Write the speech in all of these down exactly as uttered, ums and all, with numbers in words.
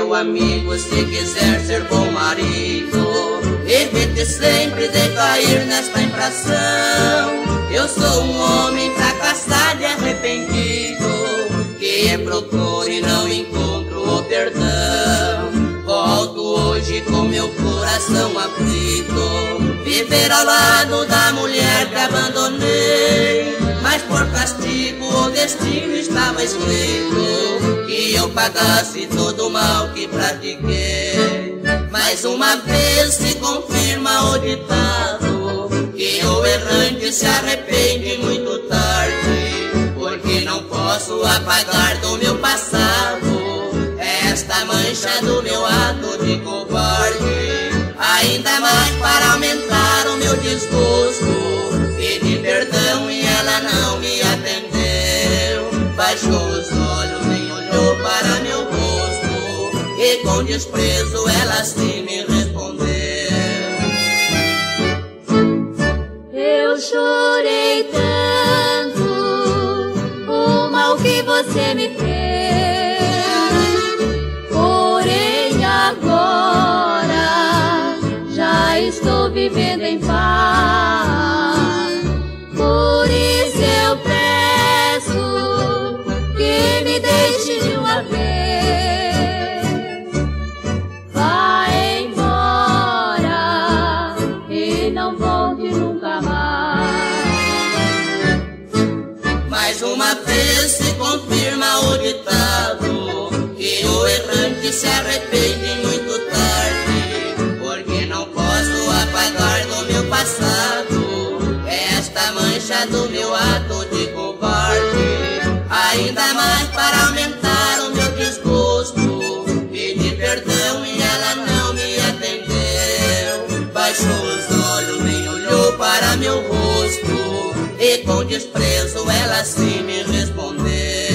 meu amigo, se quiser ser bom marido, evite sempre de cair nesta infração. Eu sou um homem fracassado e arrependido, que procuro e não encontro o perdão. Volto hoje com meu coração aflito, viver ao lado da mulher que abandonei. Mas por castigo o destino estava escrito, que eu pagasse todo o mal que pratiquei. Mais uma vez se confirma o ditado, que o errante se arrepende muito tarde, porque não posso apagar do meu passado esta mancha do meu ato de covarde. Ainda mais para aumentar o meu desgosto, pedi perdão e ela não me atendeu. Baixou os olhos, nem olhou para meu rosto, e com desprezo ela assim me respondeu. Eu chorei tanto o mal que você me fez, porém agora já estou vivendo em paz. Por isso eu peço que me deixe de uma vez. Vá embora e não volte nunca mais. Mais uma vez se confirma o ditado, que o errante se arrepende muito tarde, porque não posso apagar do meu passado esta mancha do meu ato de covarde. Ainda mais para aumentar o meu desgosto, pedi perdão e ela não me atendeu. Baixou os olhos, nem olhou para meu rosto, e com desprezo ela assim me respondeu.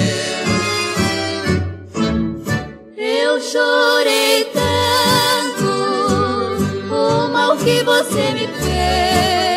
Eu chorei tanto o mal que você me fez,